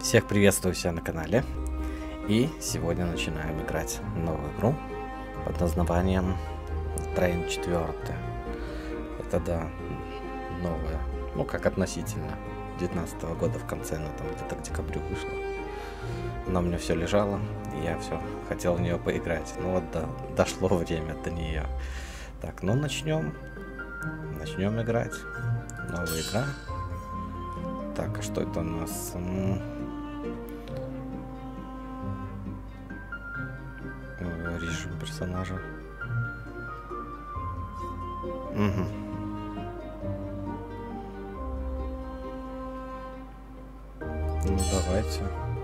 Всех приветствую себя на канале. И сегодня начинаем играть в новую игру под названием Train 4. Это, да, новая, ну как относительно 19 года в конце, она там где-то к декабрю вышла. Она у меня все лежало, и я все хотел в нее поиграть. Ну вот, да, дошло время до нее. Так, ну начнем играть. Новая игра. Так, а что это у нас? Режим персонажа. Угу. Ну давайте.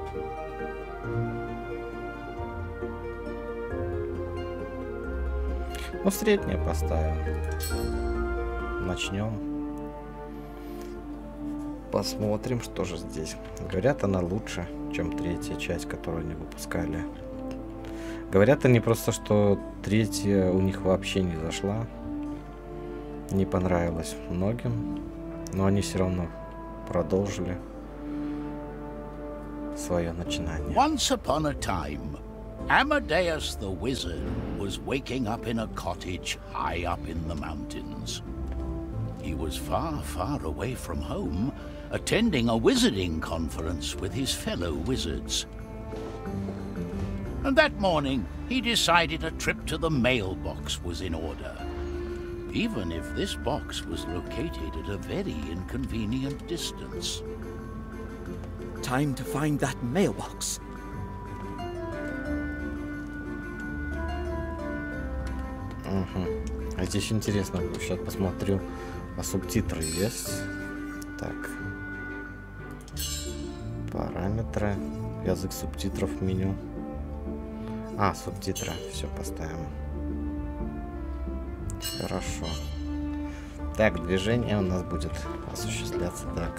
Ну среднее поставим. Начнем. Посмотрим, что же здесь. Говорят, она лучше, чем третья часть, которую они выпускали. Говорят они просто, что третья у них вообще не зашла. Не понравилась многим. Но они все равно продолжили свое начинание. Once upon a time, Amadeus the Wizard was waking up in a cottage high up in the mountains. He was far, far away from home, attending a wizarding conference with his fellow wizards. And that morning, he decided a trip to the mailbox was in order, even if this box was located at a very inconvenient distance. Time to find that mailbox. А здесь интересно, сейчас посмотрю, а субтитры есть. Так. Параметры. Язык субтитров в меню. А, субтитры. Все поставим. Хорошо. Так, движение у нас будет осуществляться так.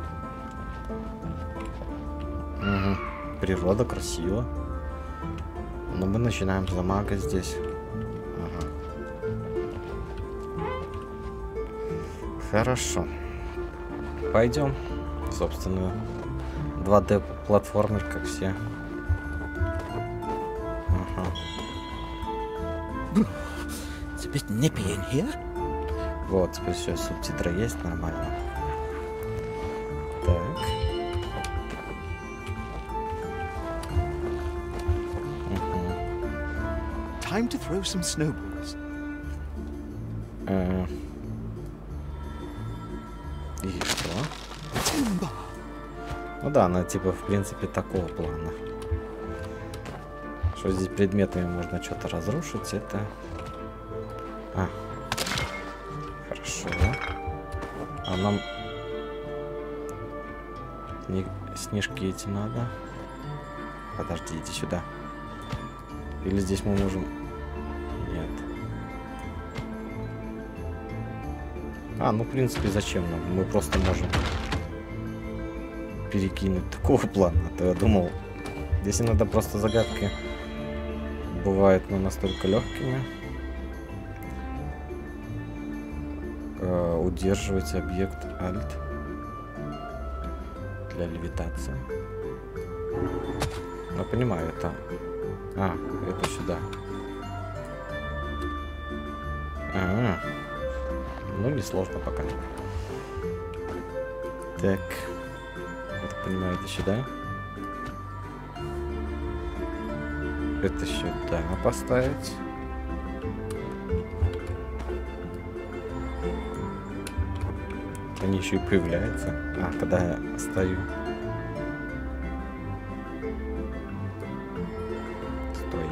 Угу. Природа красиво. Но мы начинаем за мага здесь. Ага. Хорошо. Пойдем. Собственно, 2D платформер, как все. It's a bit nippy in here. Вот, теперь все, субтитры есть, нормально. Так. Time to throw some snowballs. И что? Timber. Ну да, она типа в принципе такого плана. Что здесь предметами можно что-то разрушить, это... А. Хорошо. А нам... Снежки эти надо. Подожди, иди сюда. Или здесь мы можем... Нет. А, ну в принципе зачем нам? Мы просто можем перекинуть такого плана. А то я думал, здесь иногда просто загадки бывают, но настолько легкими. Удерживать объект Alt для левитации. Ну, понимаю, это... А, это сюда. Ну, не сложно пока. Так. Я так понимаю, это сюда. Это сюда поставить. Они еще и появляются. А, когда я стою. Стой.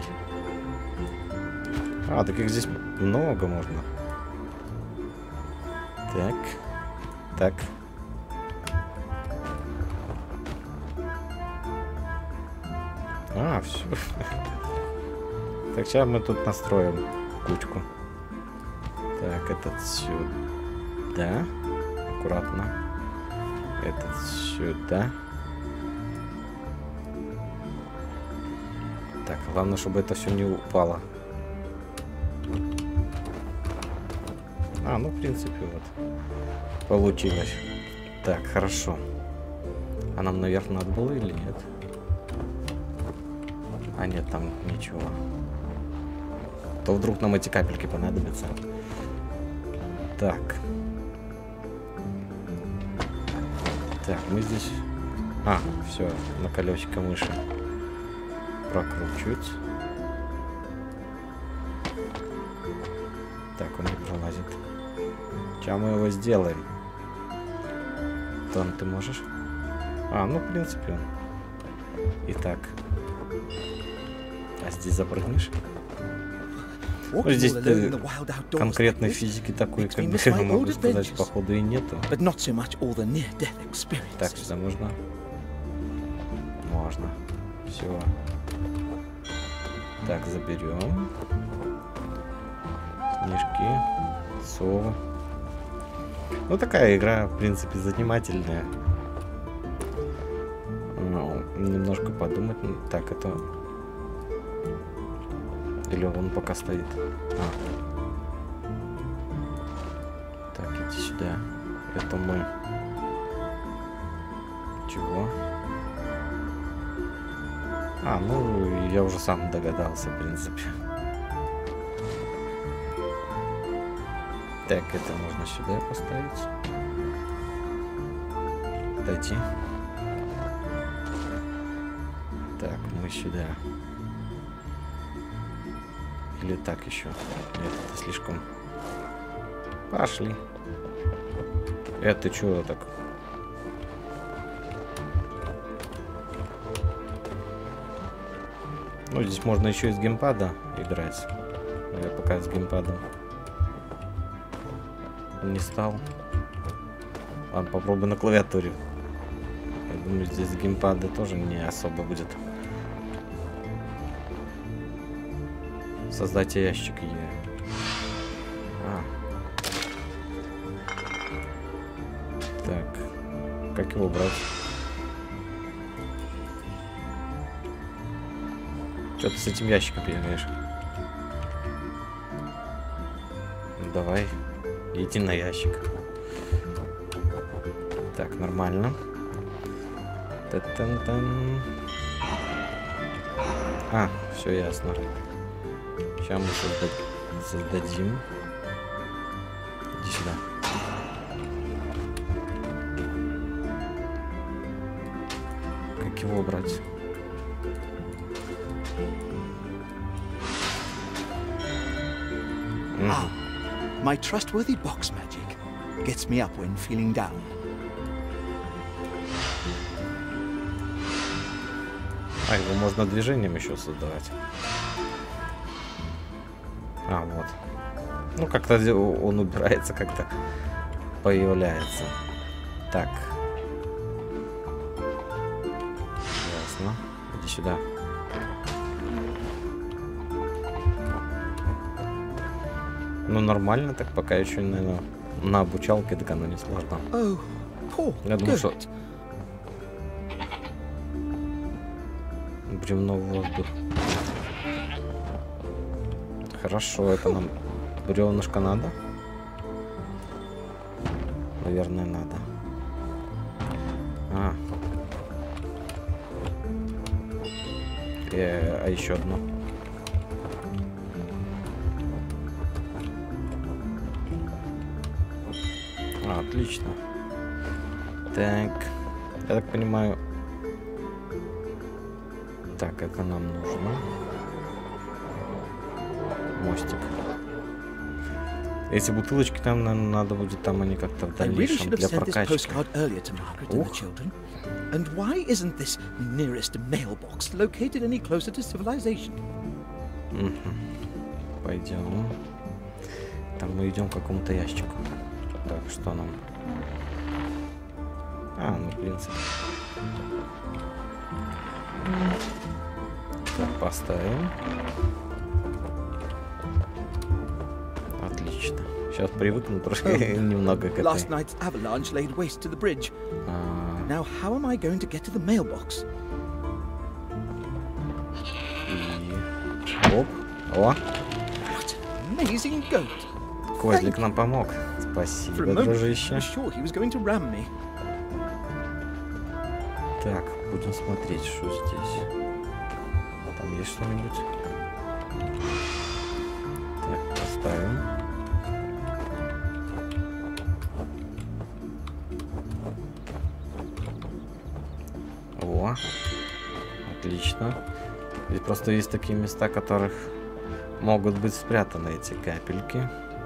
А, так их здесь много можно. Так. Так. А, все. Так, сейчас мы тут настроим кучку. Так, этот сюда. Аккуратно. Этот сюда. Так, главное, чтобы это все не упало. А, ну, в принципе, вот. Получилось. Так, хорошо. А нам наверх надо было или нет? А нет, там ничего. То вдруг нам эти капельки понадобятся. Так. Так, мы здесь... А, все, на колесико мыши. Прокручивать. Так, он не пролазит. Сейчас мы его сделаем. Тон, ты можешь? А, ну, в принципе. Итак. А здесь запрыгнешь? Ну, здесь конкретной физики такой, как бы, я могу сказать, походу и нету. Так, сюда можно? Можно. Все. Так, заберем. Книжки. Совы. Ну, такая игра, в принципе, занимательная. Ну, немножко подумать. Так, это... Или он пока стоит? А. Так, иди сюда. Это мы... Чего? А, ну, я уже сам догадался, в принципе. Так, это можно сюда поставить. Дойти. Так, мы сюда. Или так еще? Нет, это слишком. Пошли. Это что так? Ну, здесь можно еще из геймпада играть. Я пока с геймпадом не стал. Ладно, попробую на клавиатуре. Я думаю, здесь геймпада тоже не особо будет. Создать ящик Так. Как его брать? Что ты с этим ящиком бегаешь? Ну, давай. Иди на ящик. Так, нормально. Та-тан-тан. А, все ясно. Сейчас мы создадим. Иди сюда. Как его брать? My trustworthy box magic gets me up when feeling down. А, его можно движением еще создавать. А, вот. Ну, как-то он убирается, как-то появляется. Так. Ясно. Иди сюда. Ну, нормально, так пока еще, наверное, на обучалке, так оно не сложно. Я думаю, что... Бревно в воздух. Хорошо, это нам бревнышко надо? Наверное, надо. А еще одно. Отлично. Так. Я так понимаю... Так, это нам нужно. Мостик. Эти бутылочки там, наверное, надо будет, там они как-то в дальнейшем для прокачки. And why isn't this nearest mailbox located any closer to civilization? Пойдем. Там мы идем к какому-то ящику. Так, что нам? А, ну, в принципе. Так, поставим. Отлично. Сейчас привыкну трошки немного к этой. Last night's avalanche laid waste to the bridge. Now how am I going to get to the mailbox? И... Оп. О. What an amazing goat. Козлик нам помог. Спасибо, дружище. Так, будем смотреть, что здесь. Там есть что-нибудь? Так, поставим. О, отлично. Здесь просто есть такие места, в которых могут быть спрятаны эти капельки.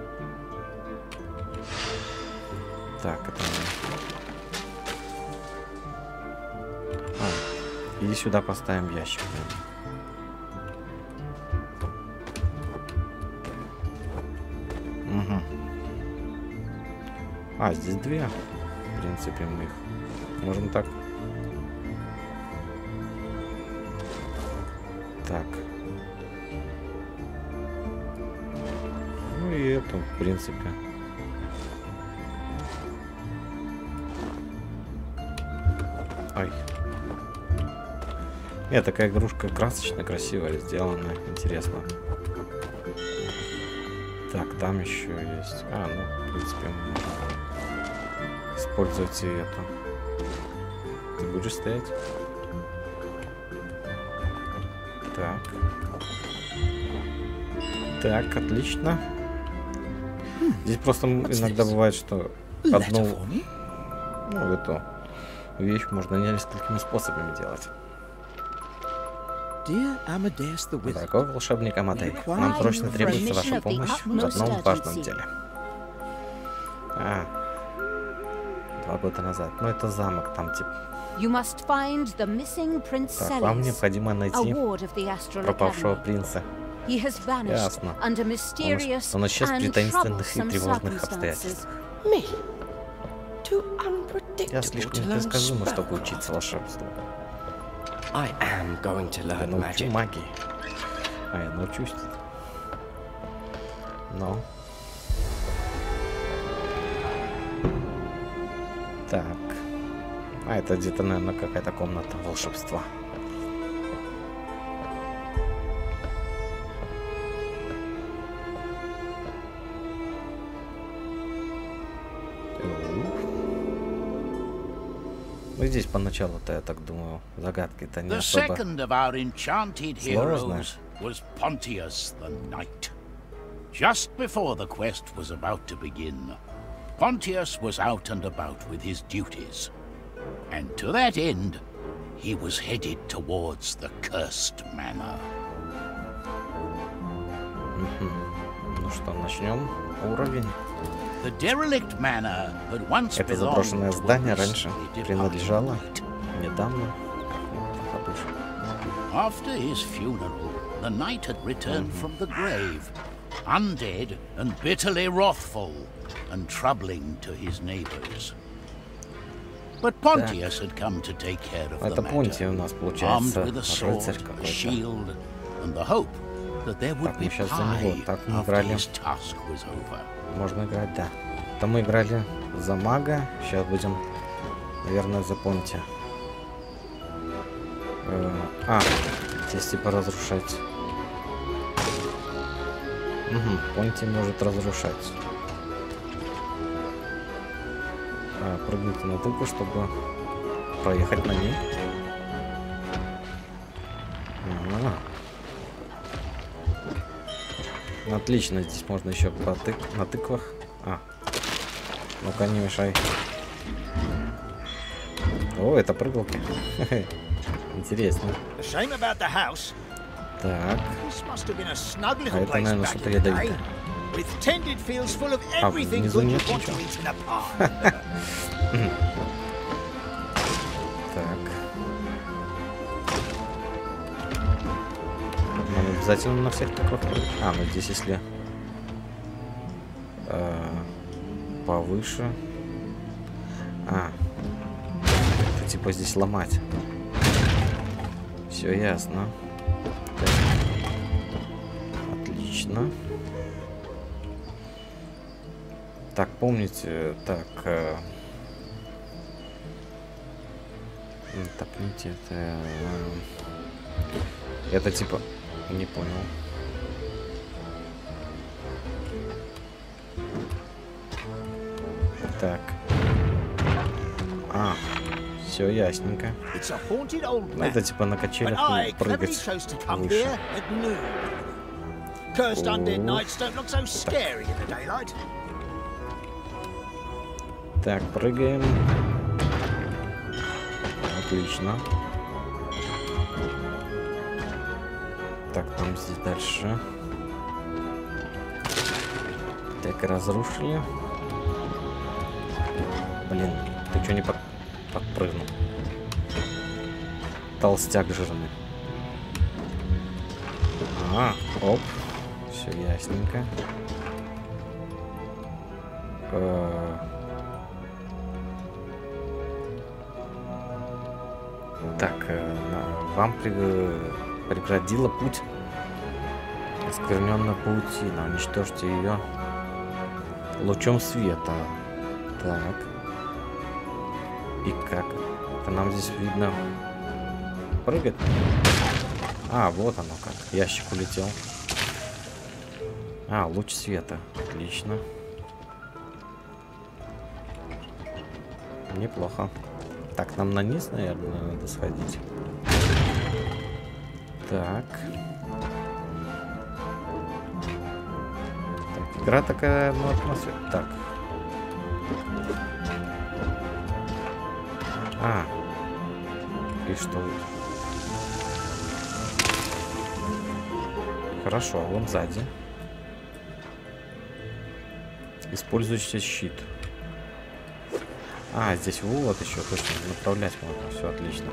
Так, это... И сюда поставим ящик. Угу. А, здесь две. В принципе, мы их можем так. Так. Ну и это, в принципе. Ай. Нет, такая игрушка красочно, красивая, сделана, интересно. Так, там еще есть. А, ну, в принципе, можно использовать и это. Ты будешь стоять? Так. Так, отлично. Здесь просто иногда бывает, что одну, ну, эту вещь можно несколькими способами делать. Дорогой волшебник Амадей, нам срочно требуется ваша помощь в одном важном деле. 2 года назад. Ну, это замок, там типа... Так, вам необходимо найти пропавшего принца. Ясно. Он исчез при таинственных и тревожных обстоятельствах. Я слишком непредсказуема, чтобы учиться волшебству. Я научу магии. А, я научусь. Но. Так. А, это где-то, наверное, какая-то комната волшебства. Ну, здесь поначалу-то, я так думаю, загадки-то не особо сложные. Was Pontius the Knight. Just before the quest was about to begin, Pontius was out and about with his duties. And to that end, he was headed towards the Cursed Manor. Ну что, начнем уровень. The derelict manor had once Это заброшенное здание раньше принадлежало недавно. After his funeral, the knight had returned from the grave, undead and bitterly wrathful, and troubling to his neighbors. But Pontius had come to take care of the matter, armed with a sword, a shield, and the hope that there would be pie after his task was over. Можно играть, да. Там мы играли за мага, сейчас будем, наверное, за Понти. Здесь типа разрушать. Угу, Понти может разрушать. Прыгните на тылку, чтобы проехать на ней. Отлично, здесь можно еще на тыквах. Ну-ка, не мешай. О, это прыгалки. Интересно. Так. А это, наверное, что-то ядовитое. А, внизу нет ничего. Так. Нам обязательно на всех таких. Ну здесь если повыше. Это типа здесь ломать. Все ясно. Так. Отлично. Так, помните, так. Так, помните, это типа. Не понял. Так. Все ясненько. Это типа на качелях прыгать выше. Так, прыгаем. Отлично. Так, там здесь дальше. Так, разрушили. Блин, ты что не подпрыгнул? Толстяк жирный. Оп. Все ясненько. Так, вам преградила путь оскверненная паутина. Уничтожьте ее лучом света. Так. И как? Это нам здесь видно прыгать? А, вот оно как. Ящик улетел. А, луч света. Отлично. Неплохо. Так, нам на низ, наверное, надо сходить. Так. Так, игра такая, ну, атмосфера. Так. И что? Хорошо, вон сзади. Используйте щит. Здесь вот еще точно направлять можно. Все отлично.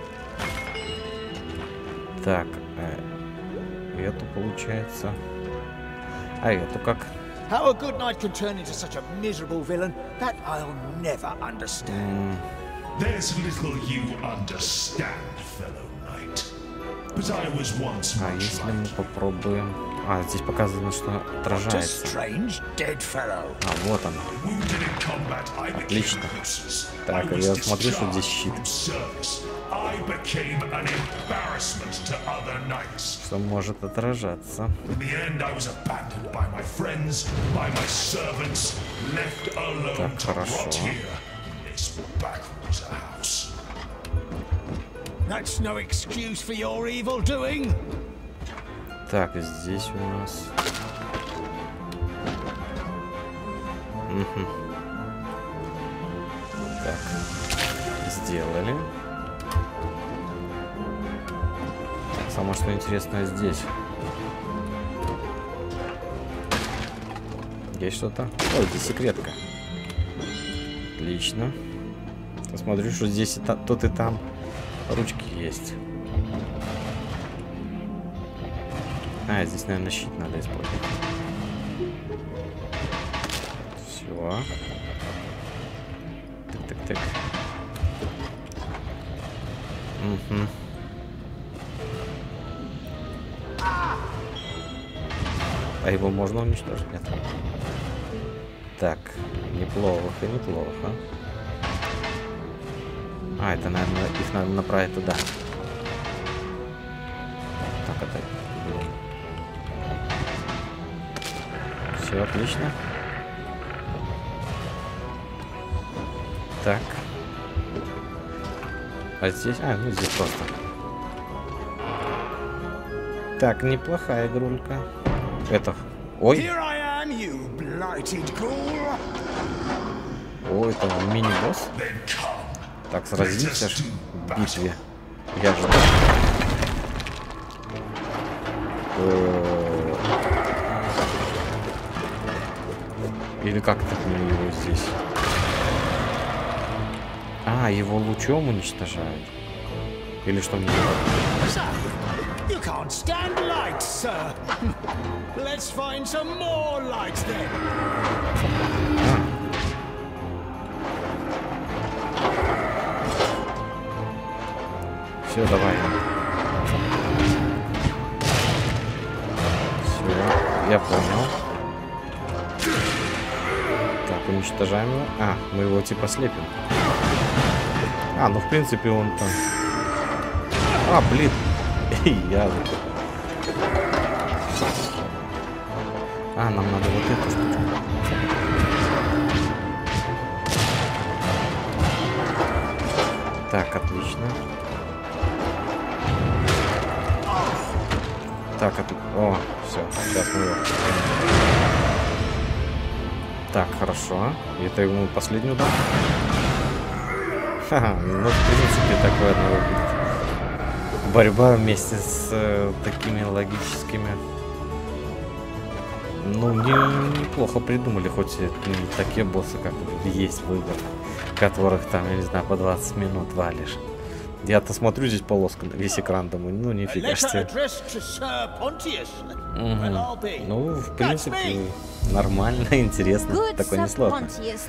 Так, эту получается. Эту как? How a good knight could turn into such a miserable villain, that I'll never understand. There's little you understand, fellow knight. But I was once much если мы попробуем... здесь показано, что отражается. Вот он. Отлично. Так, я смотрю, что здесь щит. Что может отражаться. Так, хорошо. That's no excuse for your evil doing. Так, здесь у нас... Так, сделали. Так, самое что интересное здесь. Есть что-то? Ой, здесь секретка. Отлично. Посмотрю, что здесь и тут и там ручки есть. Здесь, наверное, щит надо использовать. Все. Так. Его можно уничтожить? Нет. Так, неплохо. Это, наверное, их надо направить туда. Так, это... Все отлично. Так. Здесь... здесь просто. Так, неплохая игрулька. Это... Ой! Ой, это мини-босс. Так, сразимся в битве. Я же... Или как так мне его здесь? Его лучом уничтожают. Или что мне делать? Все, давай. Все, я понял. Так, уничтожаем его. Мы его типа слепим. Ну в принципе он там... блин. Я... нам надо вот эту штуку. Так, отлично. Так, о, все, сейчас мы его. Так, хорошо. И это ему последний удар. Ха-ха, ну, в принципе, такое одно выглядит. Борьба вместе с такими логическими. Ну, неплохо придумали, хоть это не такие боссы, как есть в играх, которых там, я не знаю, по 20 минут валишь. Я-то смотрю здесь полоска на весь экран, думаю, ну нифига себе. Ну, в принципе, нормально, интересно, такое несложно.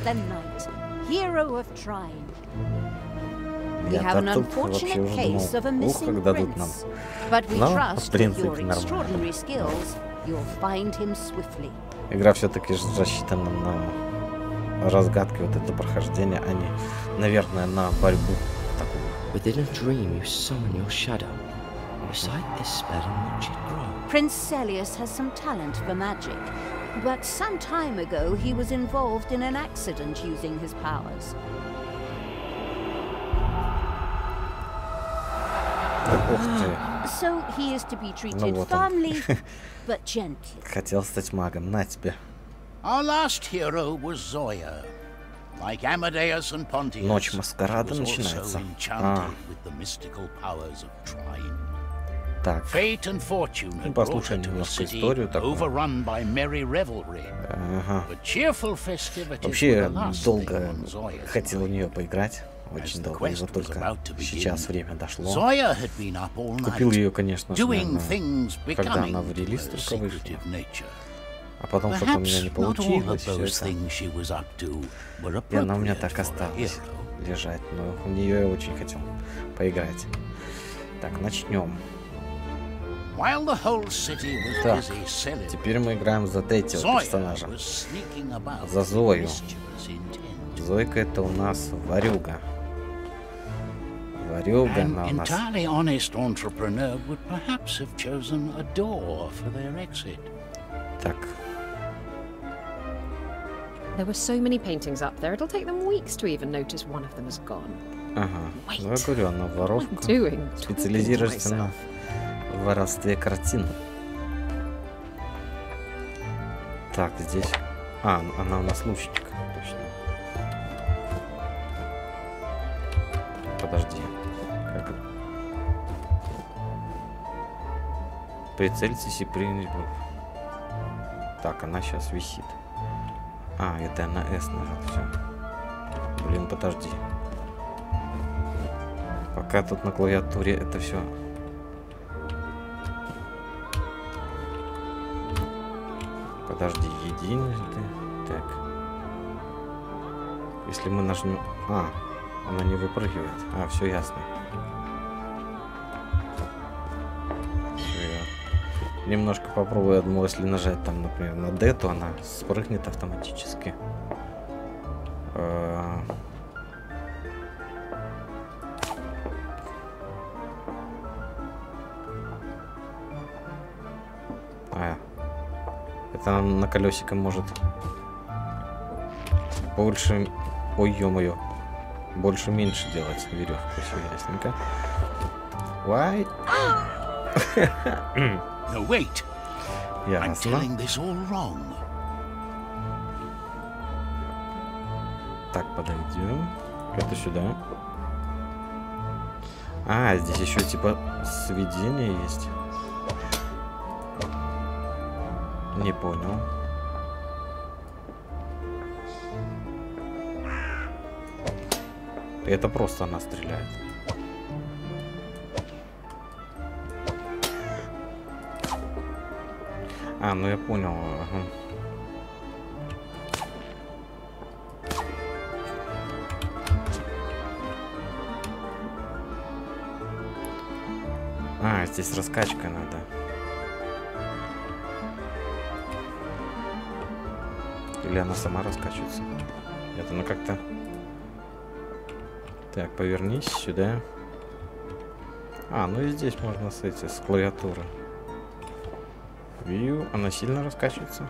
Я-то тут вообще уже думал, ух, как дадут нам. Но, в принципе, нормально. Игра все-таки рассчитана на разгадки, вот это прохождение, а не, наверное, на борьбу. Within a dream you summon your shadow. Recite this spell and watch it grow. Prince Celius has some talent for magic, but some time ago he was involved in an accident using his powers. So he is to be treated firmly, but gently. Хотел стать магом, на тебе. Our last hero was Zoya. Like Amadeus and Pontius, Ночь маскарада начинается. Так. Ну, послушаем немножко историю такую. Ага. Вообще, долго хотел в нее поиграть. Очень долго, и вот только сейчас время дошло. Купил ее, конечно же, когда она в релиз только вышла. А потом что-то у меня не получилось. И она у меня так осталась лежать. Но в нее я очень хотел поиграть. Так, начнем. Так, теперь мы играем за третьего персонажа. За Зою. Зойка это у нас ворюга. Ворюга она у нас. Так. There were so many paintings up there, it'll take them weeks to even notice one of them is gone. Ага, ну я говорю, она воровка, специализируется на воровстве картин. Так, здесь... А, она у нас лучник, точно. Подожди. Как... Прицельтесь и принять... Так, она сейчас висит. А, это на S нажал, все. Блин, подожди. Пока тут на клавиатуре это все. Подожди, единожды. Так. Если мы нажмем... А, она не выпрыгивает. А, все ясно. Немножко попробую, я думал, если нажать там, например, на D, то она спрыгнет автоматически. Это она на колесико может больше... Ой, ё-моё. Больше-меньше делать веревку. Все ясненько. Why? No, wait. I'm telling this all wrong. Так, подойдем. Это сюда. А, здесь еще типа сведение есть. Не понял. Это просто она стреляет. А, ну я понял. Ага. А, здесь раскачка надо. Или она сама раскачивается? Нет, она как-то... Так, повернись сюда. А, ну и здесь можно с клавиатуры. Вью, она сильно раскачивается.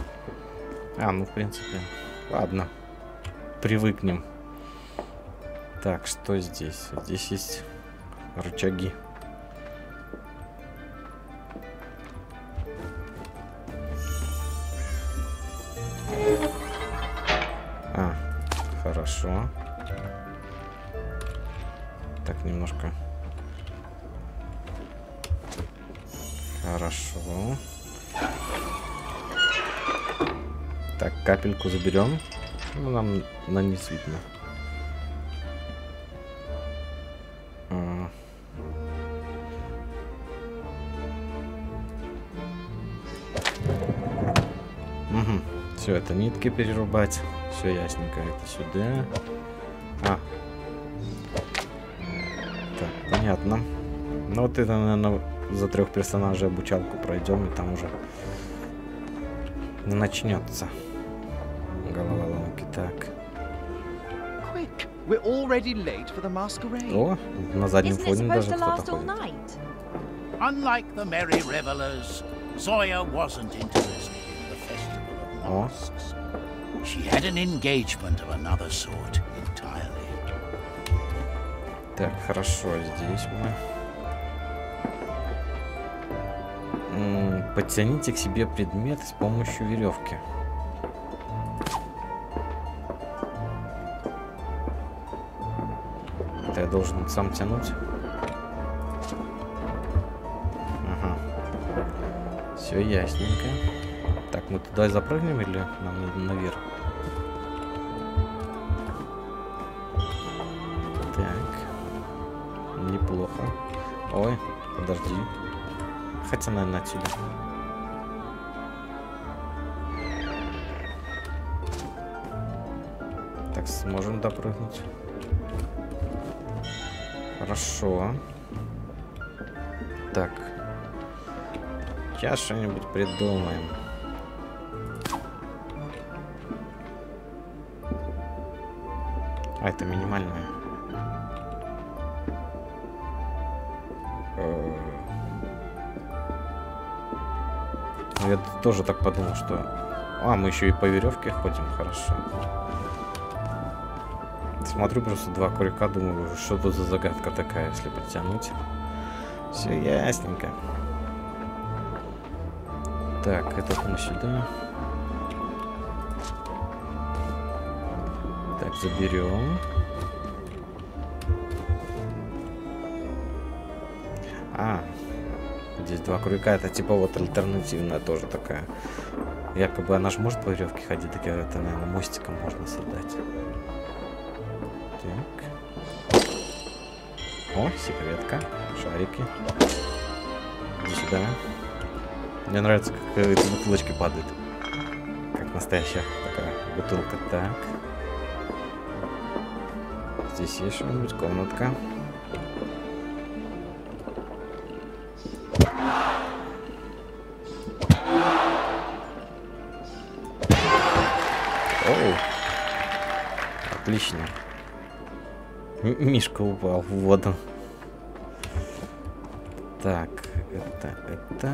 А, ну в принципе. Ладно. Привыкнем. Так, что здесь? Здесь есть рычаги. А, хорошо. Так, немножко. Хорошо. Так, капельку заберем. Ну, нам на низ видно. Угу. Все, это нитки перерубать. Все ясненько. Это сюда. А. Так, понятно. Ну вот это, наверное, за 3 персонажей обучалку пройдем, и там уже начнется головоломки. Так. О, на заднем фоне даже кто-то ходит. Unlike the merry revelers, Zoya wasn't interested in the festival of masks. She had an engagement of another sort entirely. Так, хорошо, здесь мы... Подтяните к себе предмет с помощью веревки. Это я должен сам тянуть. Ага. Все ясненько. Так, мы туда запрыгнем или нам надо наверх? Так. Неплохо. Ой, подожди. Хотя, наверное, отсюда. Так, сможем допрыгнуть. Хорошо. Так. Сейчас что-нибудь придумаем. А, это минимальное. Я тоже так подумал, что... А, мы еще и по веревке ходим, хорошо. Смотрю просто 2 крюка, думаю, что тут за загадка такая, если подтянуть. Все ясненько. Так, этот мы сюда. Так, заберем. А, здесь 2 крюка, это типа вот альтернативная тоже такая. Якобы она же может по веревке ходить, так это, наверное, мостиком можно создать. Так. О, секретка. Шарики. Иди сюда. Мне нравится, как эти бутылочки падают. Как настоящая такая бутылка. Так. Здесь есть что-нибудь? Комнатка. Оу. Отлично. Мишка упал в воду. Так, это...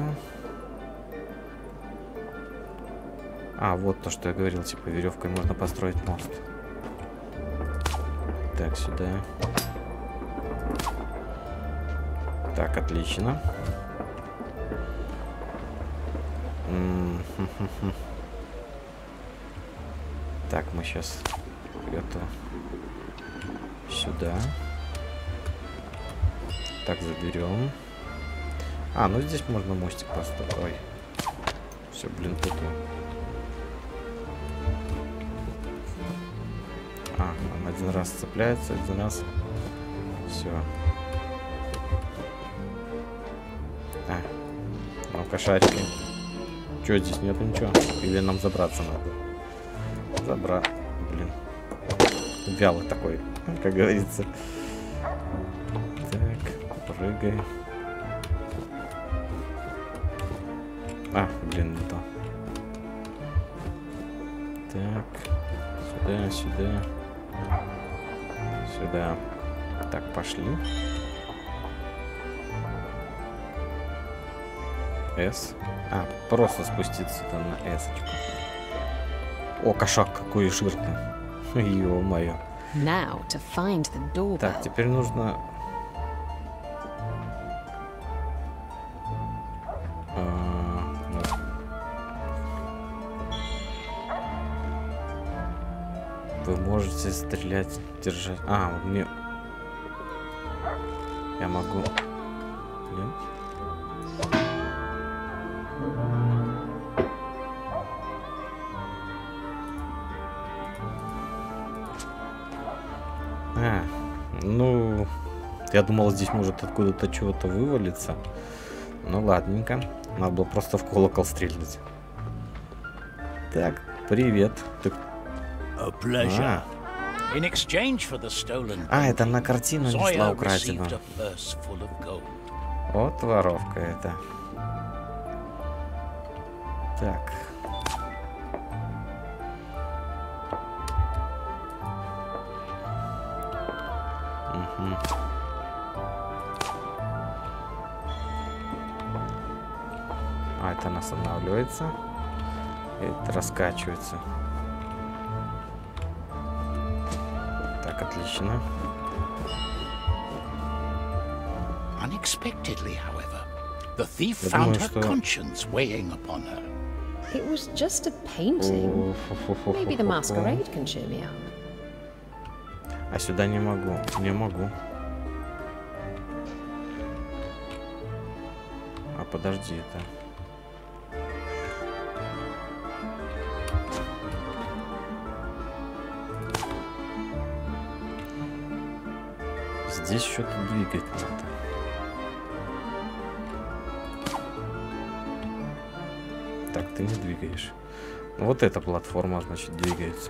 А, вот то, что я говорил, типа веревкой можно построить мост. Так, сюда. Так, отлично. Так, мы сейчас это сюда. Так, заберем. А, ну здесь можно мостик построить. Ой. Все, блин, путаю. А, он один раз цепляется, один раз. Все. А, ну-ка, шарики. Че, здесь нету ничего? Или нам забраться надо? Блин. Вяло такой, как говорится. Так, прыгай. А, блин, не то. Так. Сюда. Сюда. Так, пошли. S. А, просто спуститься там на S-очку. О, кошак какой жирный. Ё-моё. Now to find the doorbell. Так, теперь нужно... Вы можете стрелять, держать... А, мне... Я могу... Нет? Ну... Я думал, здесь может откуда-то чего-то вывалиться. Ну, ладненько. Надо было просто в колокол стрельнуть. Так, привет. Ты... A pleasure. In exchange for the stolen это на картину несла Zoya украденную. received a purse full of gold. Вот воровка это. Так. Угу. Это она останавливается. Это раскачивается. Так, отлично. Unexpectedly, however, the thief Я found думаю, her что- conscience weighing upon her. It was just a painting. Maybe the masquerade can cheer me up. А сюда не могу. Не могу. А подожди, это... Здесь что-то двигать надо. Так, ты не двигаешь. Ну, вот эта платформа, значит, двигается.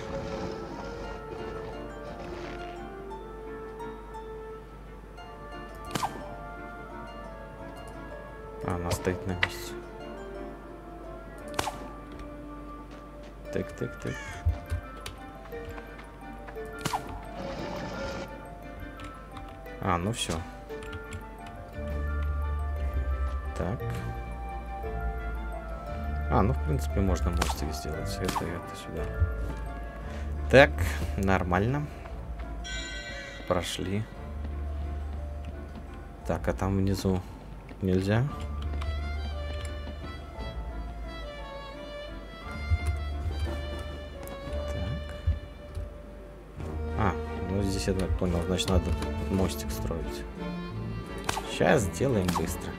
Она стоит на месте. Так, так, так. Ну все. Так. Ну, в принципе, можно мостик сделать. Это сюда. Так, нормально. Прошли. Так, а там внизу нельзя? Так. Ну здесь я так понял, значит, надо мостик строить. Сейчас сделаем быстро.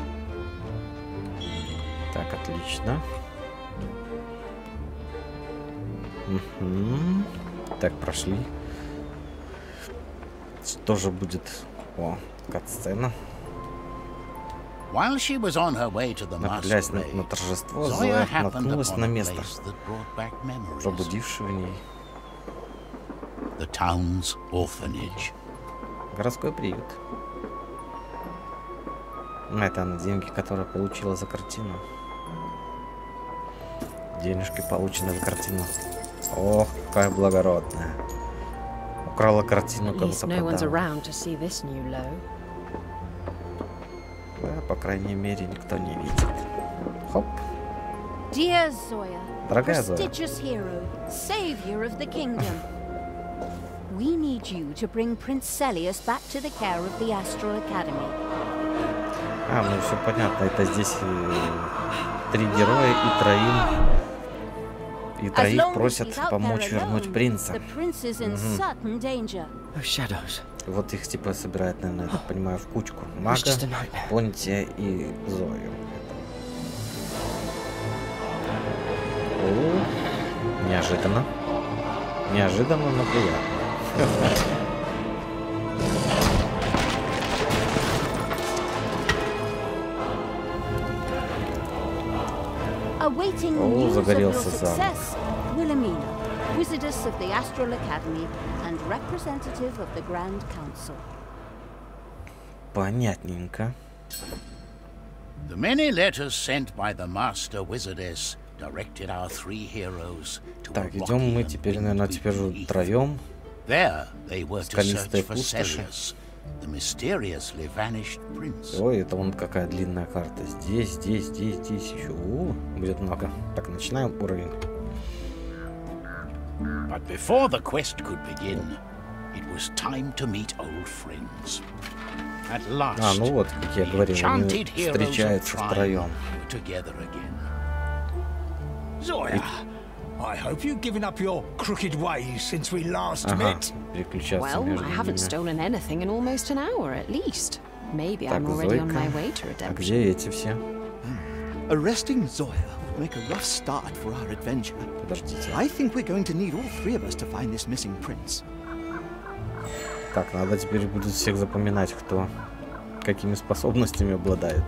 Так, отлично. Угу. Так, прошли. Что же будет? О, кат-сцена. While she was on her way to the Направляясь на masquerade, торжество, Zoya Зоя happened наткнулась upon на a место, place that brought back memories. пробудившее в ней The town's orphanage. городской приют. Это она деньги, которые получила за картину. Денежки, полученные за картину. Ох, какая благородная. Украла картину, At как least будто no one's продала. around to see this new low. Да, по крайней мере, никто не видит. Хоп. Dear Zoya, Дорогая Зоя. prestigious hero, savior of the kingdom. We need you to bring Prince Celius back to the care of the Astral Academy. Ну все понятно. Это здесь 3 героя и троих просят помочь вернуть принца. The prince is in certain danger. Oh, shadows. Вот их типа собирают, наверное, я так понимаю, в кучку. It's Мага, just a nightmare. Понтия и Зою. О, неожиданно. Неожиданно, но приятно. Awaiting Oh, news of your загорелся зал. success, Wilhelmina, Wizardess of the Astral Academy and representative of the Grand Council. Понятненько. The many letters sent by the Master Wizardess directed our 3 heroes to Так, a идем мы rocky теперь, and наверное, windy теперь уже heath. втроем. There they were to Скалистые search for пустоши. Celius, the mysteriously vanished prince. Ой, это вон какая длинная карта. Здесь еще. Будет много. Так, начинаем уровень. But before the quest could begin, it was time to meet old friends. At last, ну вот, как я говорил, они enchanted heroes of встречаются Prime втроем. were together again. Zoya, I hope you've given up your crooked ways since we last Ага, met. переключаться Well, между I haven't ними. stolen anything in almost an hour, at least. Maybe Так, I'm already on Зойка. my way to А redemption. где эти все? Arresting Zoya would make a rough start for our adventure. Подождите. I think we're going to need all three of us to find this missing prince. Так, надо теперь будет всех запоминать, кто какими способностями обладает.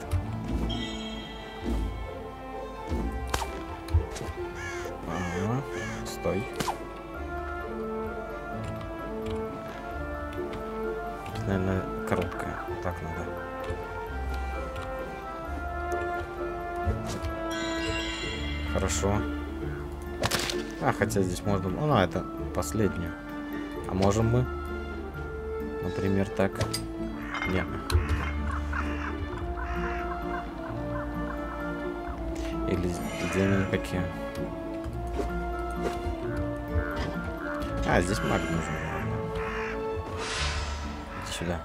Ага, стой. Тут, наверное, короткая. Так надо. Хорошо. А, хотя здесь можно... Ну, это последнюю. А можем мы? Например, так. Нет. Или где они какие? А, здесь маг нужен. Иди сюда.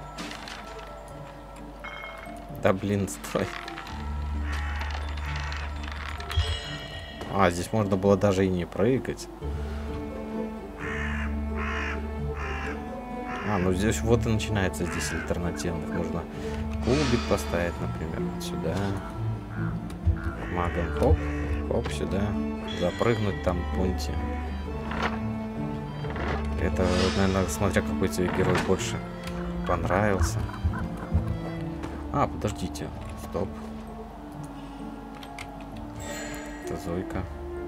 Да блин, стой. А, здесь можно было даже и не прыгать. А, ну здесь вот и начинается здесь альтернативных. Можно кубик поставить, например, вот сюда. Магом хоп, хоп, сюда. Запрыгнуть там Понти. Это, наверное, смотря какой тебе герой больше понравился. А, подождите. Стоп. Это Зойка.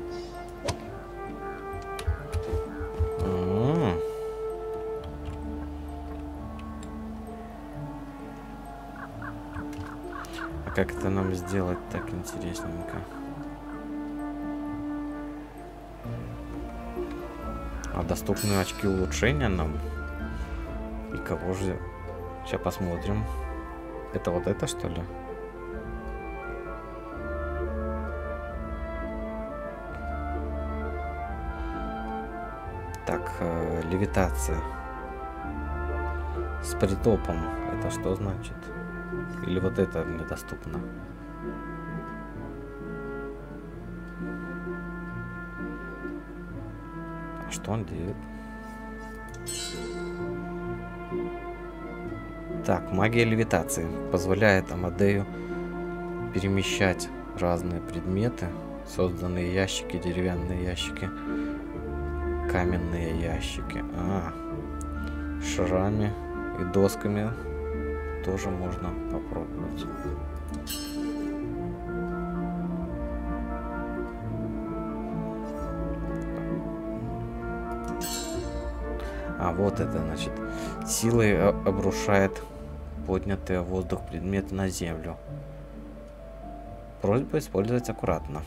А как это нам сделать так интересненько? А доступны очки улучшения нам? И кого же? Сейчас посмотрим. Это вот это, что ли? Так, левитация. С притопом. Это что значит? Или вот это недоступно? А что он делает? Так, магия левитации позволяет Амадею перемещать разные предметы. Созданные ящики, деревянные ящики, каменные ящики. Шарами и досками тоже можно попробовать. А вот это, значит, силой обрушает поднятые в воздух предметы на землю. Просьба использовать аккуратно.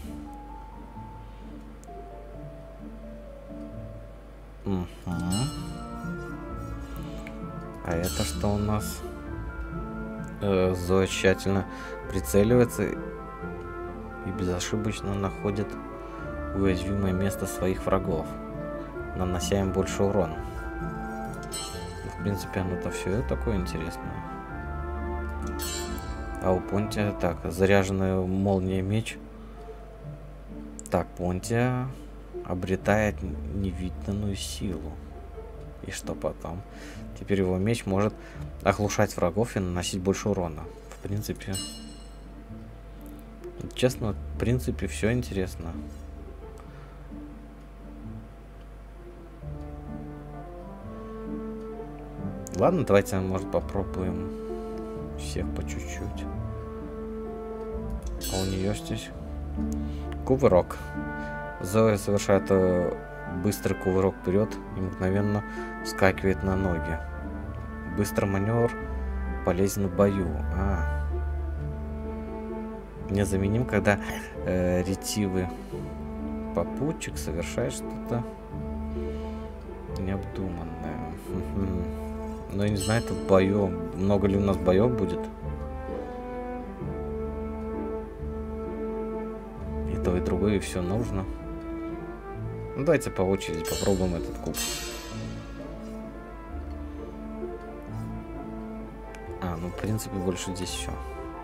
Угу. А это что у нас? Зоя тщательно прицеливается и безошибочно находит уязвимое место своих врагов, нанося им больше урона. В принципе, оно-то все такое интересное. А у Понтия так, заряженная молния меч. Так, Понтия обретает невиданную силу. И что потом? Теперь его меч может оглушать врагов и наносить больше урона. В принципе, честно, в принципе, все интересно. Ладно, давайте, может, попробуем всех по чуть-чуть. А у нее здесь кувырок. Зоя совершает быстрый кувырок вперед и мгновенно вскакивает на ноги. Быстрый маневр полезен в бою. Незаменим, когда ретивый попутчик совершает что-то необдуманное. Но я не знаю, тут бою. Много ли у нас боев будет? И то, и другое, и все нужно. Ну, давайте по очереди попробуем этот куб. А, ну, в принципе, больше здесь все.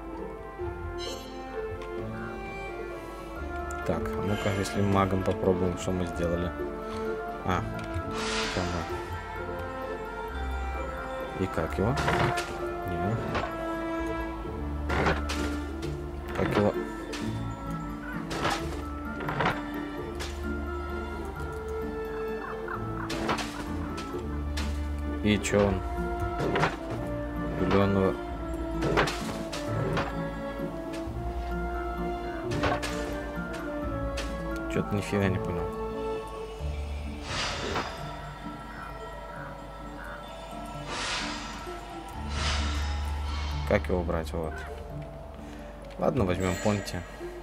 Так, а ну-ка, если магом попробуем, что мы сделали. А, и как его? Не. Как его? И чё он? Или он... Чё-то нифига не понял. Как его брать? Вот. Ладно, возьмем Понти.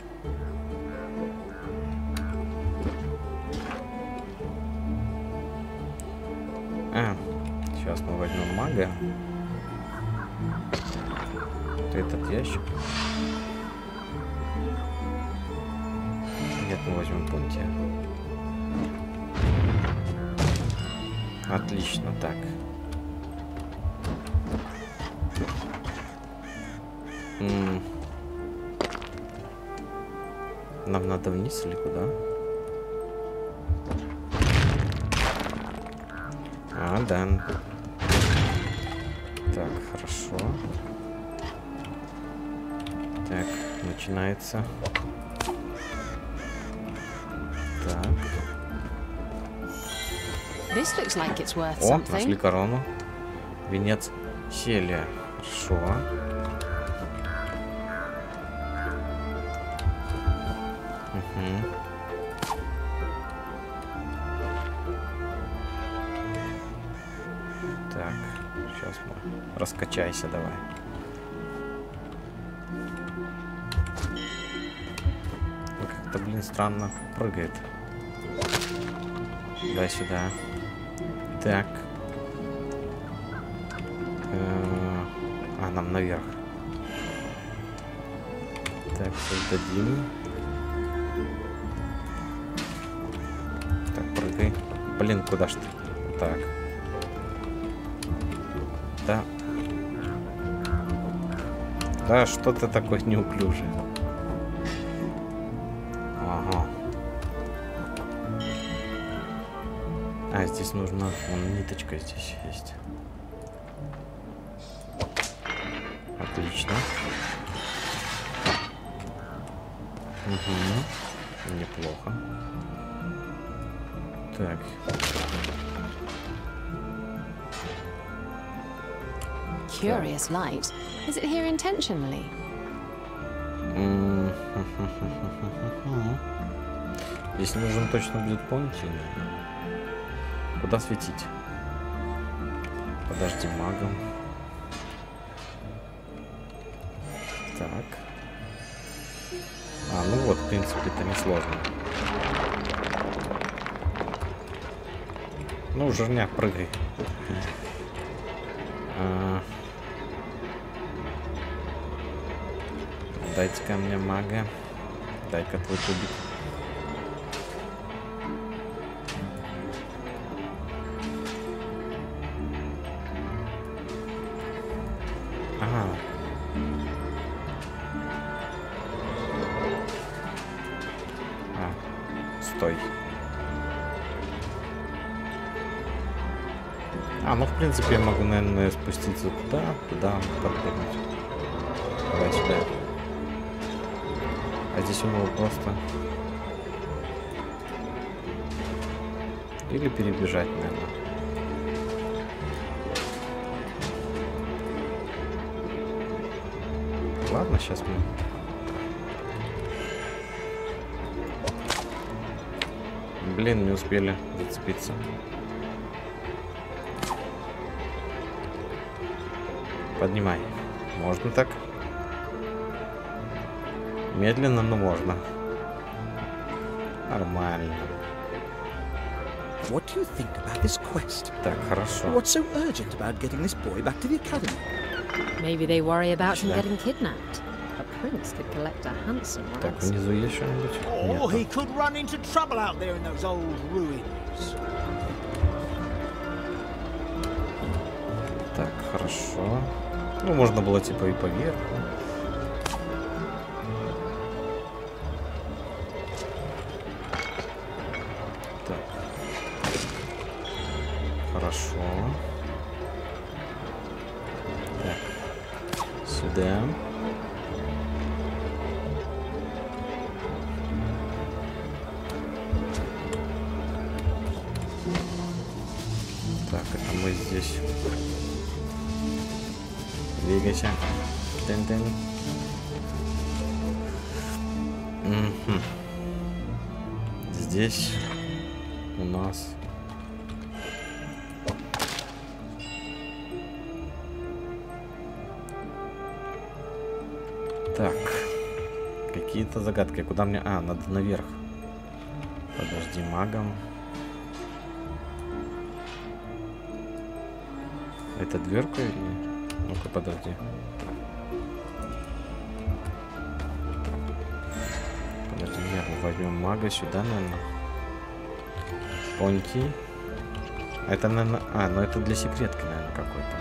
Сейчас мы возьмем мага. Вот этот ящик. Нет, мы возьмем Понти. Отлично, так. Нам надо вниз или куда? А, да. Так, хорошо. Так, начинается. Так. This looks like it's worth О, something. нашли корону. Венец Селия. Хорошо. Так, сейчас мы... Раскачайся давай. Как-то, блин, странно прыгает. Дай сюда. Так. А, нам наверх. Так, создадим. Так, прыгай. Блин, куда ж ты? Так. Да. Да, что ты такой неуклюжий? Ага. А, здесь нужна... Вон, ниточка здесь есть. Отлично. Угу. Неплохо. Так. Curious light. Is it here intentionally? Здесь нужен точно будет Понти. Куда светить? Подожди, магом. Так. А, ну вот, в принципе, это несложно. Ну, жирняк, прыгай. Дайте-ка мне мага. Дай-ка твой кубик. Ага. Стой. А, ну в принципе я могу, наверное, спуститься туда подпрыгнуть. Давай сюда. А здесь у него просто... Или перебежать, наверное. Ладно, сейчас мы... Блин, не успели зацепиться. Поднимай. Можно так? Медленно, но можно. Нормально. What do you think about this quest? Так, хорошо. What's so urgent about getting this boy back to the academy? Maybe they worry about him getting kidnapped. prince could collect a handsome Так, ransom. внизу есть что-нибудь? Or he Нет. could run into trouble out there in those old ruins. Так, хорошо. Ну, можно было типа и поверху. Так. Хорошо. Так. Сюда. Так, это мы здесь. Двигайся. Тын-тын. Мгм. Здесь у нас так, какие-то загадки. Куда мне? А, надо наверх. Подожди, магом. Это дверка или... Ну-ка, подожди. Подожди, нет, мы возьмем мага сюда, наверное. Понти. Это, наверное... А, ну это для секретки, наверное, какой-то.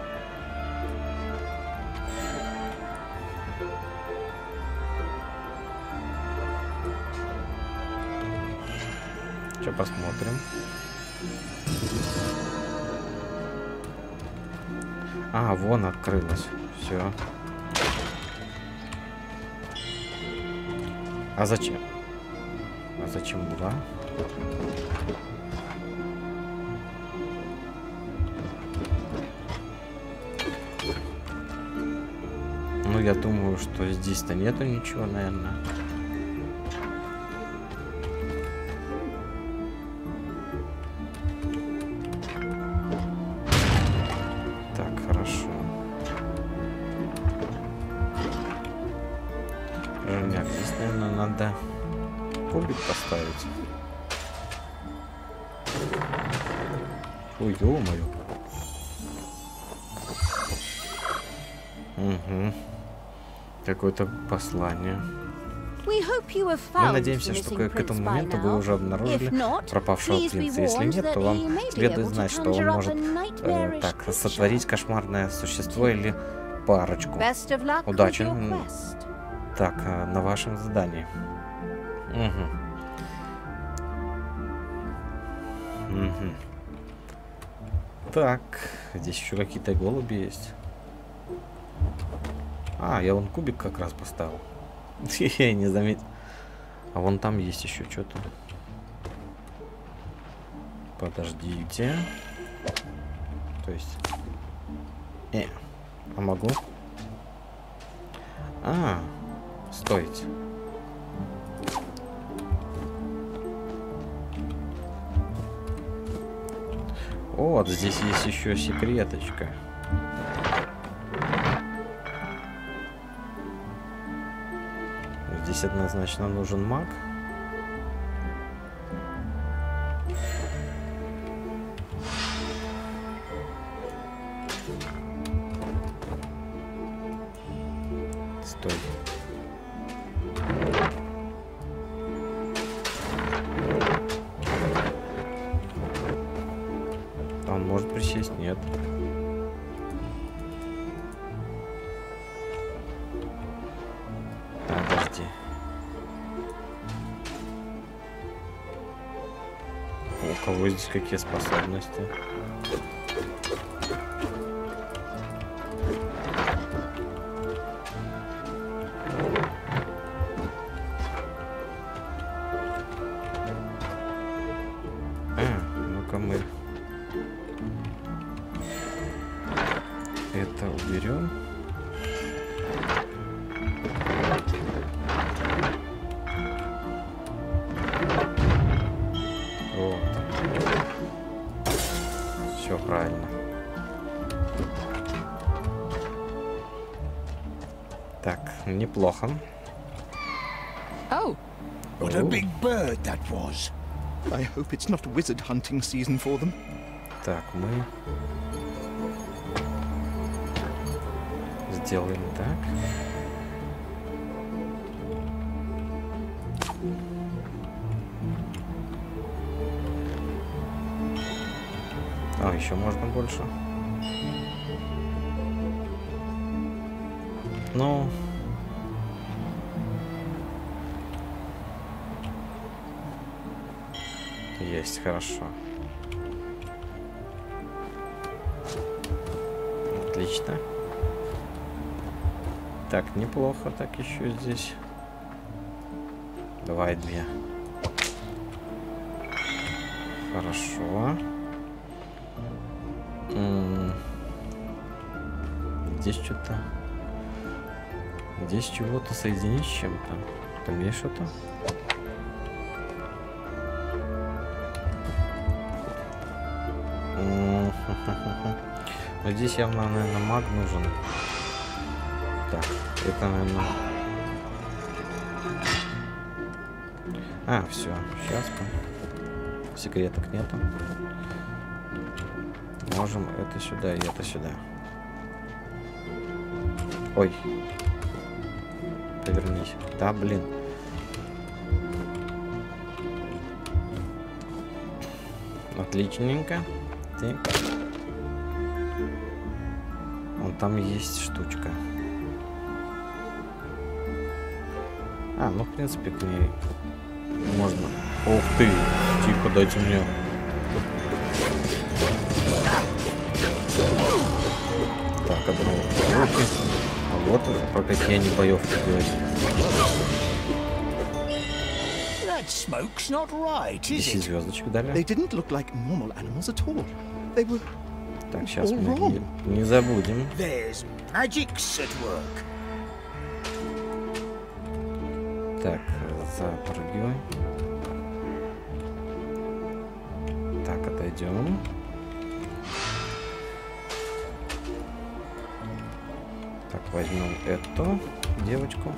Сейчас посмотрим. А, вон открылось. Все. А зачем? А зачем два? Ну, я думаю, что здесь-то нету ничего, наверное. Кубик поставить. Ой, ё-моё. Угу. Какое-то послание. Мы надеемся, что к этому моменту вы уже обнаружили пропавшего принца. Если нет, то вам следует знать, что он может так сотворить кошмарное существо или парочку. Удачи. Так, на вашем задании. Угу. Угу. Так, здесь еще какие-то голуби есть. А, я вон кубик как раз поставил. Я не заметил. А вон там есть еще что-то. Подождите. То есть... а могу? А, стойте. Вот, здесь есть еще секреточка. Здесь однозначно нужен маг. Стой. Он может присесть? Нет. Подожди. У кого здесь какие способности? Ну-ка мы это уберем. Вот. Все правильно. Так, неплохо. What a big bird that was. I hope it's not wizard hunting season for them. Так, мы сделаем так. еще можно больше. Ну... Есть, хорошо. Отлично. Так, неплохо так еще здесь. Давай 2. Хорошо. Здесь что-то... Здесь чего-то соединить с чем-то. Там есть что-то? Но здесь явно, наверное, маг нужен. Так, это, наверное... А, все, сейчас. Секреток нету. Можем это сюда и это сюда. Ой. Повернись. Да, блин. Отличненько. Так. Вон там есть штучка. А, ну в принципе к ней можно. Ух ты! Тихо, дайте мне. Так, одну руки. А вот про какие они боевки делают. Здесь звездочку дали. Так, сейчас мы не забудем. Так, запрыгивай. Так, отойдем. Так, возьмем эту девочку.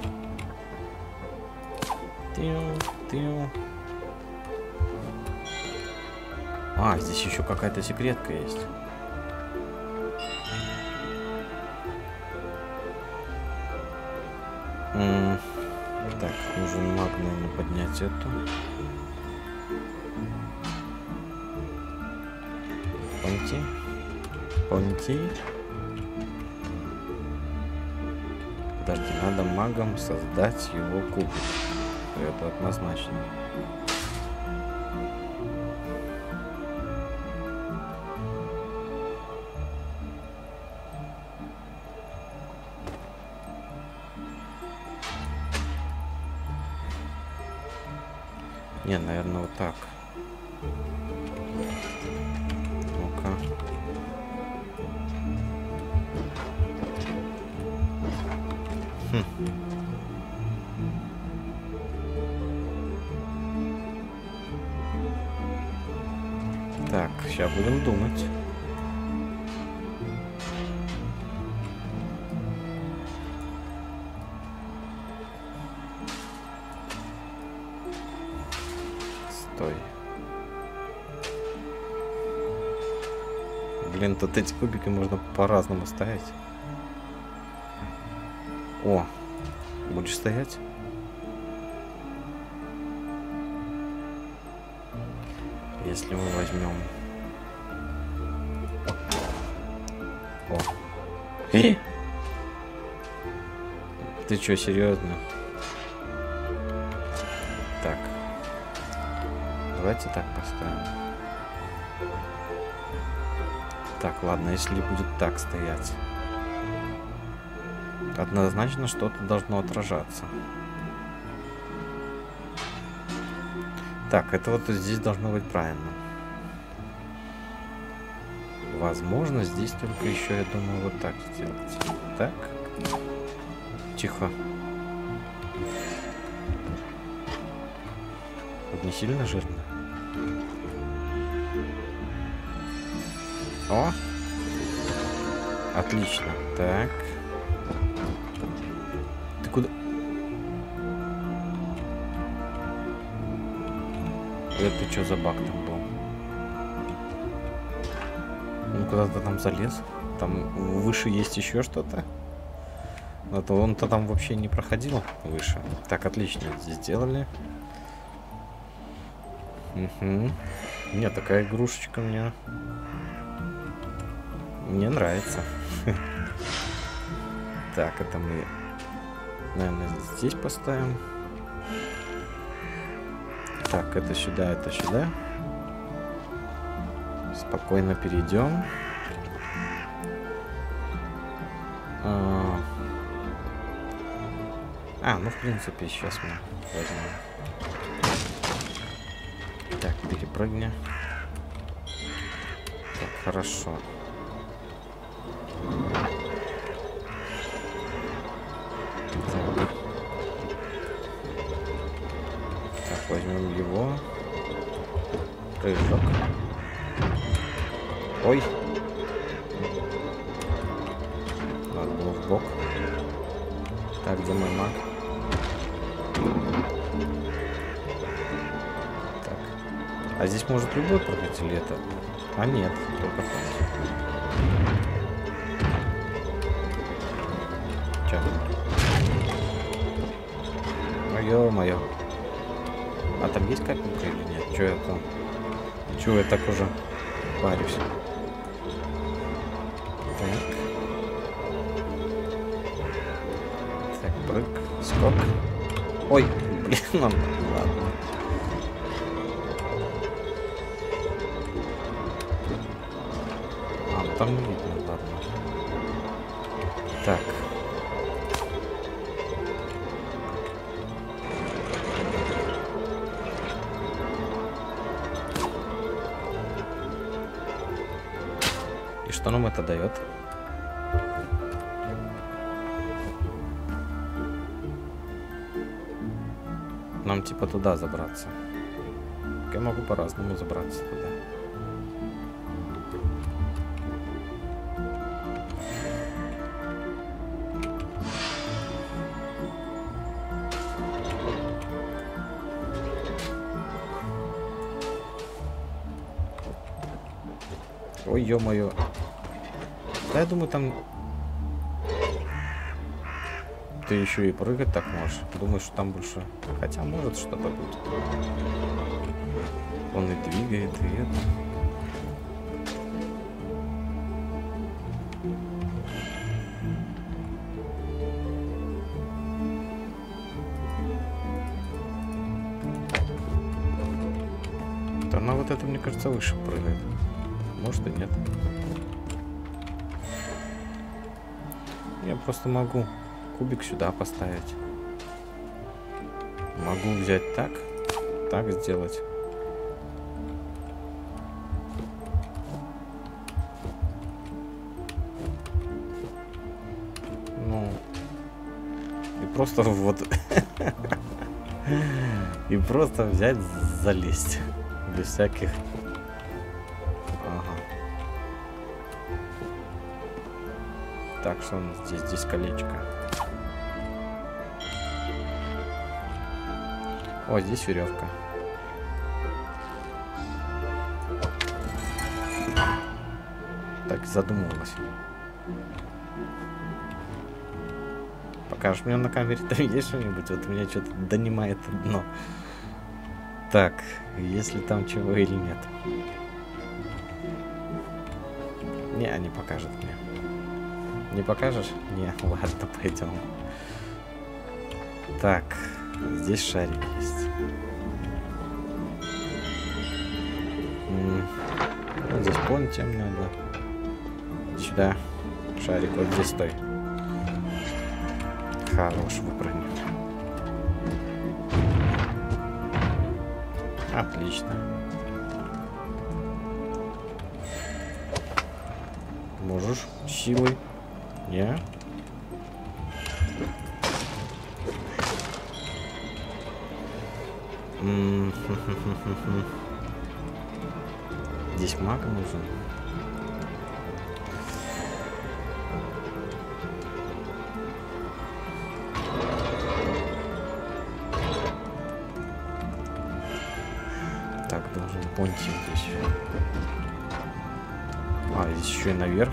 А, здесь еще какая-то секретка есть. Так, нужен маг, наверное, поднять эту. Понти. Подожди, надо магом создать его кубик. Это однозначно. Не, наверное, вот так. Ну-ка. Так, сейчас будем думать. Стой. Блин, тут эти кубики можно по-разному ставить. О, будешь стоять? Если мы возьмем... О. Ты чё, серьезно? Так. Давайте так поставим. Так, ладно, если будет так стоять. Однозначно что-то должно отражаться. Так, это вот здесь должно быть правильно. Возможно, здесь только еще, я думаю, вот так сделать. Так. Тихо. Вот не сильно жирно. О! Отлично. Так. Ты куда? Это что за баг там был? Он куда-то там залез? Там выше есть еще что-то? А то он-то там вообще не проходил выше. Так, отлично, здесь сделали. Угу. Нет, такая игрушечка мне Мне нравится. Так, это мы, наверное, здесь поставим. Так, это сюда, это сюда. Спокойно перейдем. Ну, в принципе, сейчас мы возьмем. Так, перепрыгни. Так, хорошо. Так, возьмем его. Прыжок. Ой. Надо было в бок. Так, где мой маг? Так. А здесь может любой прыгать или это? А нет, только там. Чё? Ё-моё. А там есть капелька или нет? Чё я там? Чё я так уже парюсь? Так. Так, прыг, скок. Ой, блин, ладно. Там не видно, ладно. Так. И что нам это дает? Нам типа туда забраться. Я могу по-разному забраться туда. Ой, ё-моё. Да, я думаю, там... Ты еще и прыгать так можешь. Думаю, что там больше... Хотя, может, что-то будет. Он и двигает, и это... Она вот это, мне кажется, выше прыгает. Может и нет. Я просто могу кубик сюда поставить. Могу взять так, так сделать. Ну, и просто вот и просто взять, залезть без всяких. Так, что у нас здесь? Здесь колечко. О, здесь веревка. Так, задумывалась. Покажешь мне на камере, там есть что-нибудь? Вот у меня что-то донимает дно. Так, если там чего или нет. Не покажет мне. Не покажешь? Не, ладно, пойдем. Так, здесь шарик есть. Вот здесь помните, мне надо. Сюда. Шарик, вот здесь стой. Хорош, выпрыгнул. Отлично. Можешь силой. Не? Здесь маг нужен. Так, должен понтик здесь. А, здесь еще и наверх.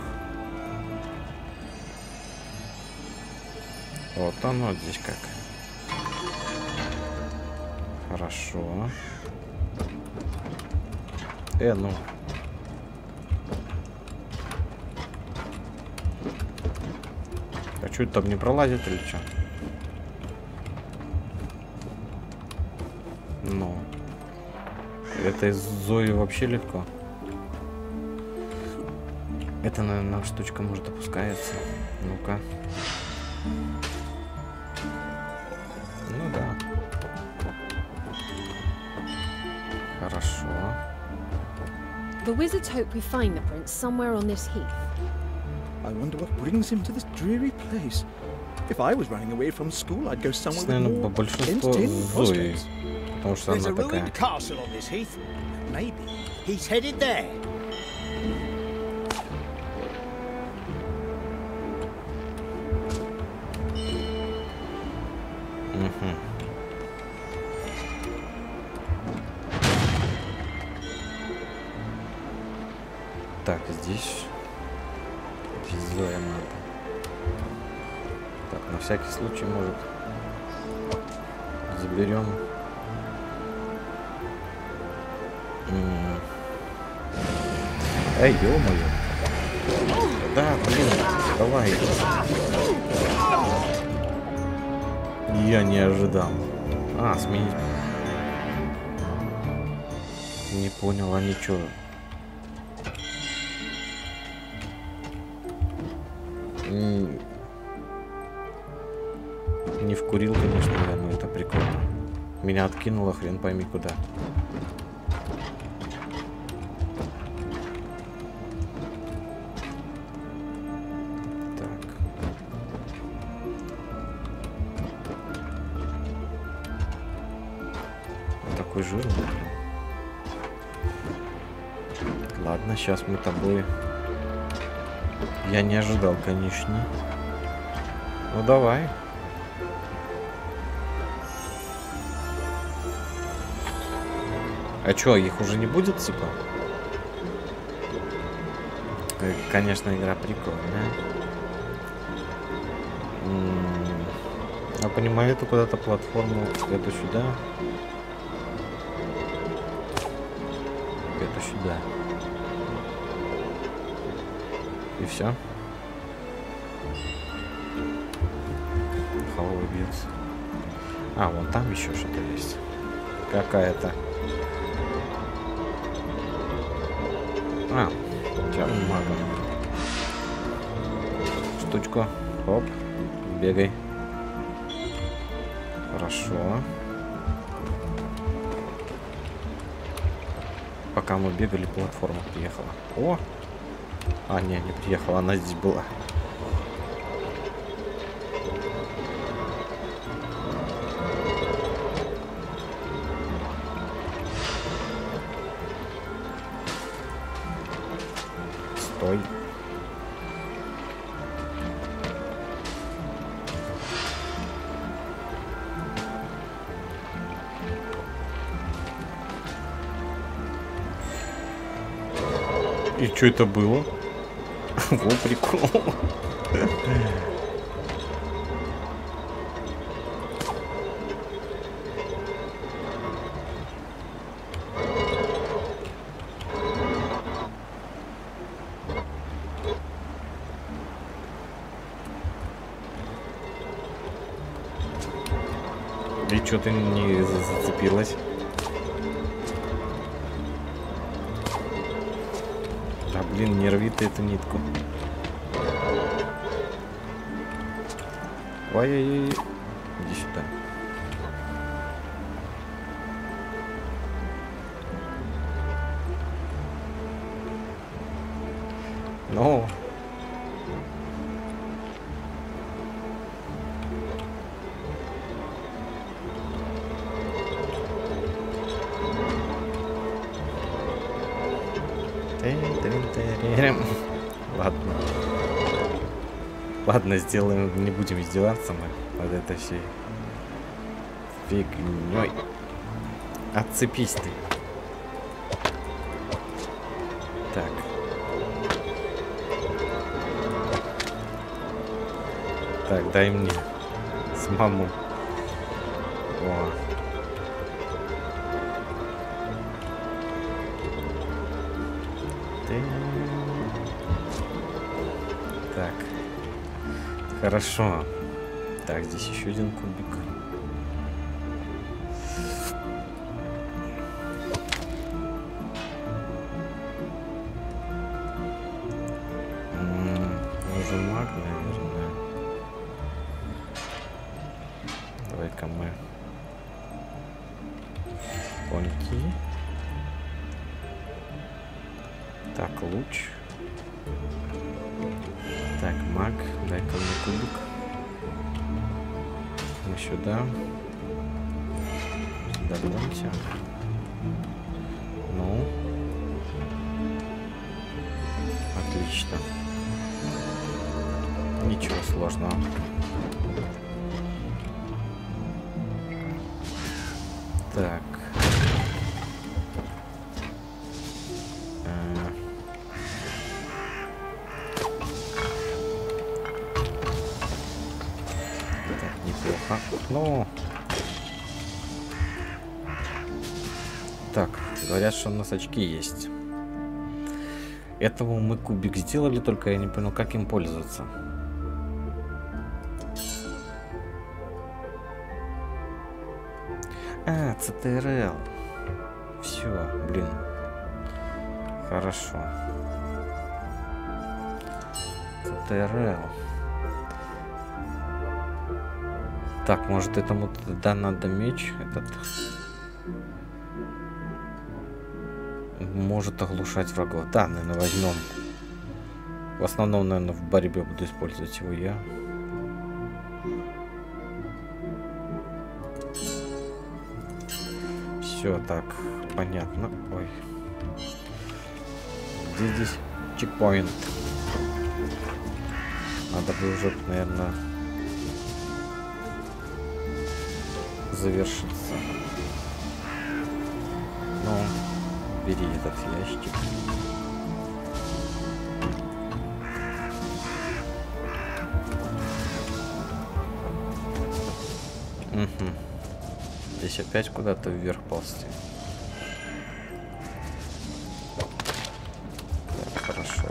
Вот оно здесь как. Хорошо. Ну. А что, там не пролазит или что? Ну. Это из Зои вообще легко. Это, наверное, штучка может опускается. Ну-ка. Ну да. Хорошо. The wizards hope we find the prince somewhere on this heath. I wonder what brings him to this dreary place. If I was running away from school, I'd go somewhere Здесь, with наверное, по more большинству entertaining Зои. prospects. Потому что There's она a такая. ruined castle on this heath. Maybe he's headed there. Так, здесь Зоя надо. Так, на всякий случай, может, заберем. Эй, ё-моё. Да, блин, давай. Я не ожидал. А, сменить. Не понял, а ничего. Не вкурил, конечно, я, но это прикольно. Меня откинуло хрен пойми куда. Так. Такой жирный. Ладно, сейчас мы тобой... Я не ожидал, конечно. Ну давай. А чё, их уже не будет, типа? Конечно, игра прикольная. Я понимаю, это куда-то платформу. Это сюда. Это сюда. И все. Холовый бьется. А, вон там еще что-то есть. Какая-то. А, черным магом. Штучку. Оп. Бегай. Хорошо. Пока мы бегали, платформа приехала. О! А, не приехала, она здесь была. Стой. И что это было? Во, прикол. И что ты не зацепилась? Да блин, не рви ты эту нитку. Ой-ой-ой. Иди сюда. Ну. Ладно. Ладно, сделаем, не будем издеваться мы над этой всей фигней. Отцепись ты. Так. Так, дай мне самому. О. Так. Хорошо. Так, здесь еще один кубик. Уже маг, наверное. Давай-ка мы поньки. Так, луч. Так, маг, дай-ка мне кубик. Мы сюда. Сюда гнемся. Ну. Отлично. Ничего сложного. Так. Ну, так, говорят, что у нас очки есть. Этого мы кубик сделали, только я не понял, как им пользоваться. А, ЦТРЛ. Все, блин. Хорошо. ЦТРЛ. Так, может этому тогда надо меч этот. Может оглушать врагов. Да, наверное, возьмем. В основном, наверное, в борьбе буду использовать его я. Все так, понятно. Ой. Где здесь чекпоинт? Надо бы уже, наверное, завершиться. Ну, бери этот ящик. Угу. Здесь опять куда-то вверх ползти. Так, хорошо.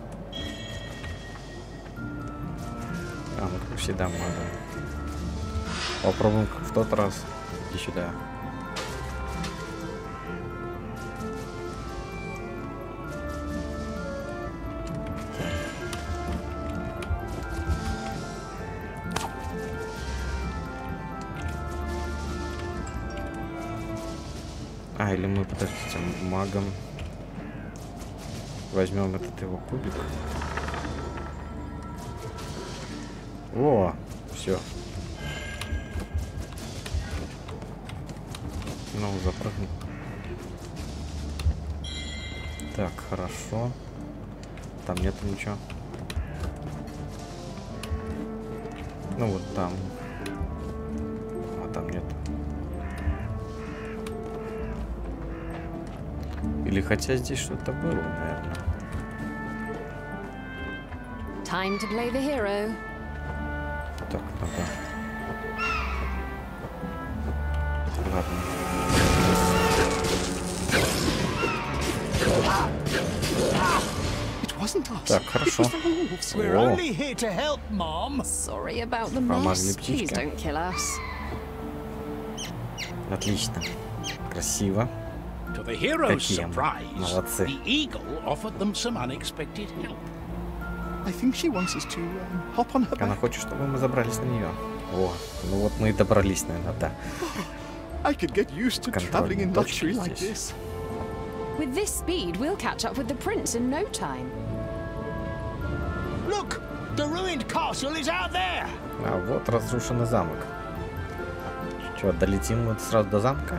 А, ну как всегда надо. Попробуем как в тот раз. Иди сюда. А, или мы, подождите, магом возьмем этот его кубик. О, все. Ну, запрыгнем. Так, хорошо. Там нету ничего. Ну вот там. А там нет. Или хотя здесь что-то было, наверное. Time to play the hero. Так, надо. Ладно. Так, хорошо. Sorry about the mess. Please don't kill us. Отлично. Красиво. To the hero's Какие surprise, молодцы. the eagle offered them some unexpected help. I think she wants us to hop on her Она back. хочет, чтобы мы забрались на нее. О, ну вот мы и добрались, наверное, да. I could get used to traveling in luxury like this. With this speed, we'll catch up with the prince in no time. Look! The ruined castle is out there! А вот разрушенный замок. Что, долетим вот сразу до замка?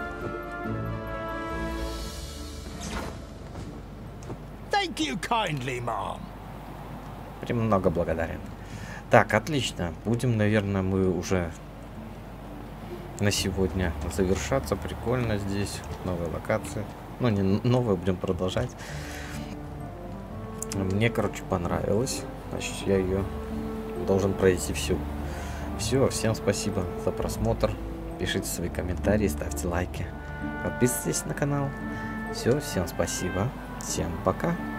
Thank you kindly, ma'am. Премного благодарен. Так, отлично. Будем, наверное, мы уже на сегодня завершаться. Прикольно здесь. Новая локация. Ну, не новая, будем продолжать. Мне, короче, понравилось. Значит, я ее должен пройти всю. Все, всем спасибо за просмотр. Пишите свои комментарии, ставьте лайки. Подписывайтесь на канал. Все, всем спасибо. Всем пока.